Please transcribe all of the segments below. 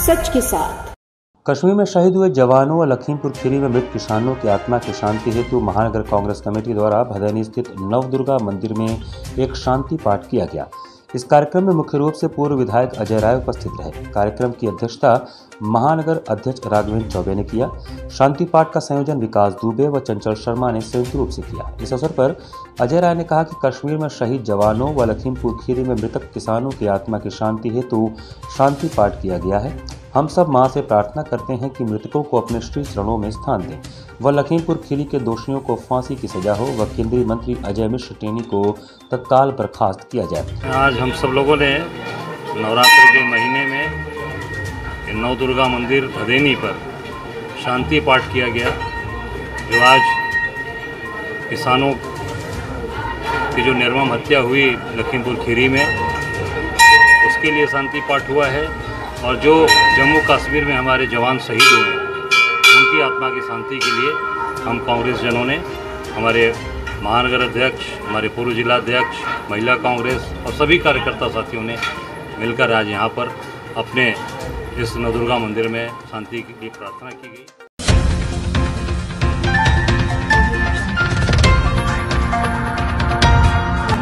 सच के साथ। कश्मीर में शहीद हुए जवानों व लखीमपुर खीरी में मृत किसानों की आत्मा की शांति हेतु महानगर कांग्रेस कमेटी द्वारा भदैनी स्थित नवदुर्गा मंदिर में एक शांति पाठ किया गया। इस कार्यक्रम में मुख्य रूप से पूर्व विधायक अजय राय उपस्थित रहे। कार्यक्रम की अध्यक्षता महानगर अध्यक्ष राघवेंद्र चौबे ने किया। शांति पाठ का संयोजन विकास दुबे व चंचल शर्मा ने संयुक्त रूप से किया। इस अवसर पर अजय राय ने कहा कि कश्मीर में शहीद जवानों व लखीमपुर खीरी में मृतक किसानों की आत्मा की शांति हेतु शांति पाठ किया गया है। हम सब मां से प्रार्थना करते हैं कि मृतकों को अपने श्री चरणों में स्थान दें व लखीमपुर खीरी के दोषियों को फांसी की सजा हो व केंद्रीय मंत्री अजय मिश्र टेनी को तत्काल बर्खास्त किया जाए। आज हम सब लोगों ने नवरात्र के महीने में नवदुर्गा मंदिर भदैनी पर शांति पाठ किया गया, जो आज किसानों की जो निर्मम हत्या हुई लखीमपुर खीरी में, उसके लिए शांति पाठ हुआ है। और जो जम्मू कश्मीर में हमारे जवान शहीद हुए हैं, उनकी आत्मा की शांति के लिए हम कांग्रेस जनों ने, हमारे महानगर अध्यक्ष, हमारे पूर्व जिला अध्यक्ष, महिला कांग्रेस और सभी कार्यकर्ता साथियों ने मिलकर आज यहाँ पर अपने इस नवदुर्गा मंदिर में शांति की प्रार्थना की गई।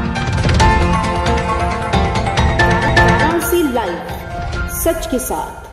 वाराणसी लाइव, सच के साथ।